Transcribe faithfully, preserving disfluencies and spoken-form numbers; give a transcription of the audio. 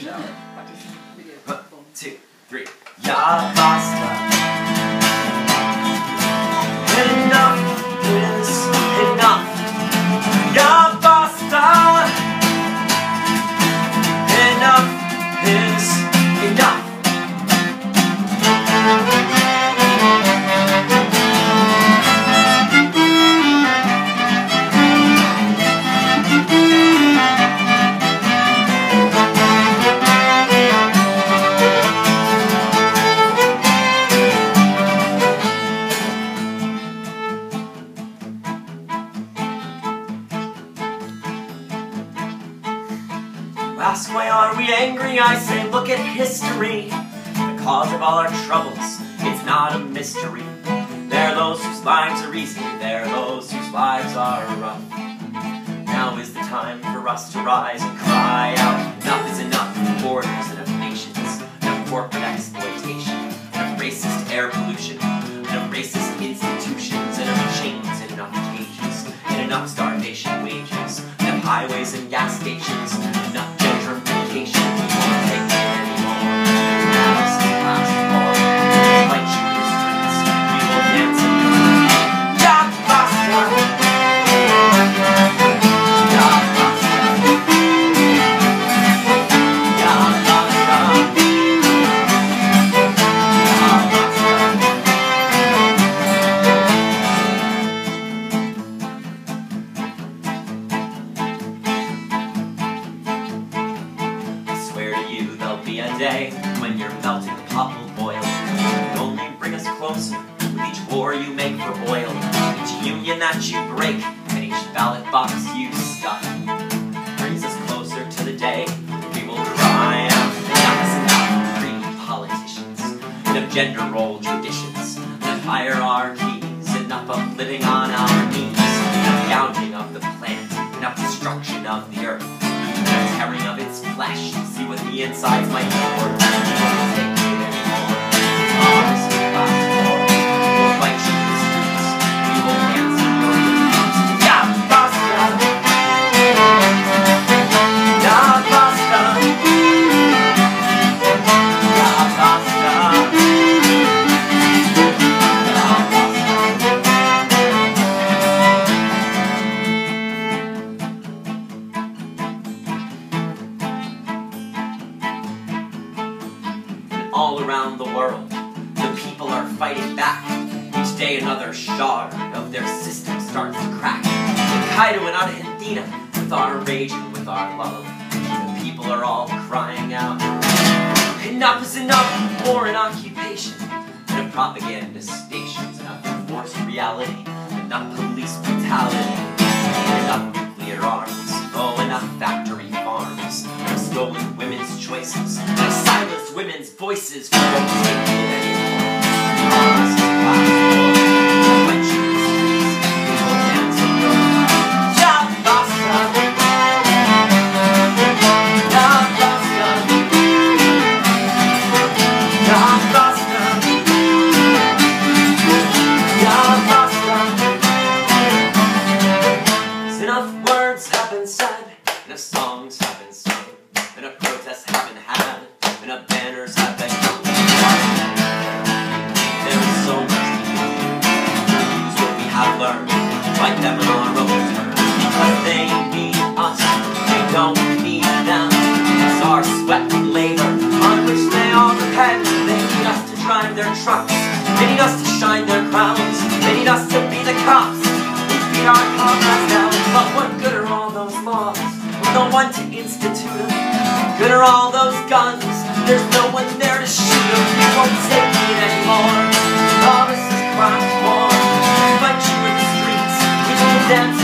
One, two, three. Ya basta. Enough is enough. Ya basta. Enough is enough. Ask why are we angry? I say look at history. The cause of all our troubles, it's not a mystery. There are those whose lives are easy, there are those whose lives are rough. Now is the time for us to rise and cry out. Enough is enough of borders and of nations, and of corporate exploitation, and of racist air pollution, and of racist institutions, and of chains and enough cages, and enough starvation wages, and of highways and gas stations, enough gentrification. We won't take it anymore. Now it's the last war. Fight you in the streets. We will dance in the streets. Ya basta. Ya basta. Ya basta. A day when your melting pot will boil. You only bring us closer with each war you make for oil, each union that you break, and each ballot box you stuff brings us closer to the day we will cry out. Enough is enough of greedy politicians, and of gender role traditions, and of hierarchies, enough of living on our knees, and of gouging of the planet, and of destruction of the earth, and of tearing of its flesh. See what the insides might be for. We won't take it anymore. Oh, this is the last war. We'll fight you in the streets. We will dance in your streets. Ya basta. Ya basta. Ya basta. All around the world, the people are fighting back. Each day another shard of their system starts to crack. In Kaido and Argentina, with our rage and with our love, the people are all crying out. Enough is enough of war and occupation, and of propaganda stations, enough of forced reality, enough police brutality, and enough nuclear arms, oh, enough factory farms, enough stolen women's choices, enough silenced women's voices. We won't take it anymore. Oh, this is the last war. We'll fight you in the streets. We will dance in your streets. Ya basta. Ya basta. Ya basta. Ya basta. Enough words have been said, enough songs have been sung, enough protests have been had, enough banners have been hung. There is so much to do. We'll use what we have learned, fight them on our own terms, because they need us, we don't need them. It's our sweat and labor on which they all depend. They need us to drive their trucks, they need us to shine their crowns, they need us to be the cops who beat our comrades down. But what good are all those laws with no one to institute them? Good are all those guns, there's no one there to shoot them. We won't take it anymore. Oh, this is class war. We fight you in the streets. We will dance